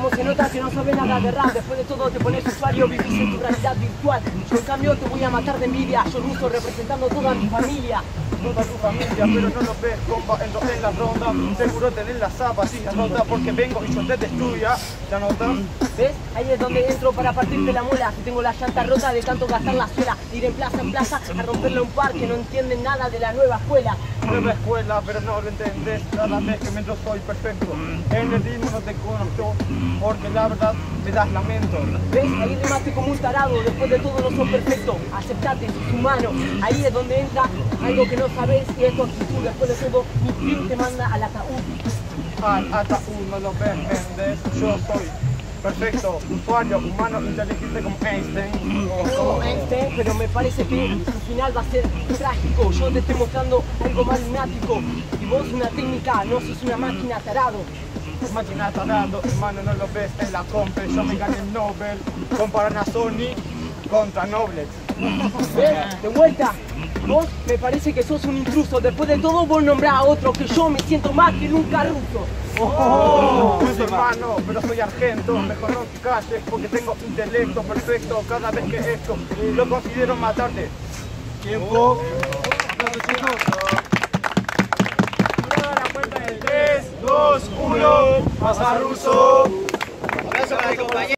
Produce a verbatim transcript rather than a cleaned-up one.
¿Cómo se nota que no sabes nada de rap? Después de todo te pones usuario, vivís en tu realidad virtual. Yo en cambio te voy a matar de envidia. Yo ruso representando toda mi familia. Toda tu familia, pero no lo ves, compa, entro en la ronda. Seguro tener las zapatillas rotas porque vengo y yo te destruya. ¿Ya notas? ¿Ves? Ahí es donde entro para partirte la muela. Si tengo la llanta rota de tanto gastar la suela. Ir en plaza en plaza a romperle un par que no entienden nada de la nueva escuela. Nueva escuela, pero no lo entendés. Cada vez que me entro soy perfecto. En el ritmo no te conozco, porque la verdad me das lamento. ¿Ves? Ahí rimaste como un tarado. Después de todo no sos perfecto. Aceptate, sos humano. Ahí es donde entra algo que no sabes y es tu actitud. Después de todo, mi fin te manda al ataúd. Al ataúd no lo ves, ¿entendés? Yo soy perfecto, usuario, humano, inteligente como Einstein. Como Einstein, pero me parece que su final va a ser trágico. Yo te estoy mostrando algo más lunático. Y vos una técnica, no sos una máquina tarado. Máquina tarado, hermano, no lo ves en la compra. Yo me gané el Nobel. Comparan a Sony contra Noblet. ¿Ves? De vuelta. Vos me parece que sos un intruso. Después de todo vos nombrás a otro que yo me siento más que nunca ruso. Oh, oh, oh, hermano, pero soy argento. Mejor no te calles porque tengo intelecto perfecto. Cada vez que esto lo considero matarte. Tiempo. tres, dos, uno. Pasa ruso.